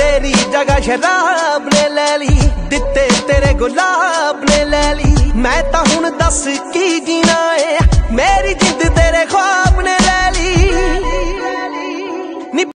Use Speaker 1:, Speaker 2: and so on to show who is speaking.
Speaker 1: तेरी जगह शराब ने ले ली, दिते तेरे गुलाब ने ले ली। मैं तां हुण दस की जीना है मेरी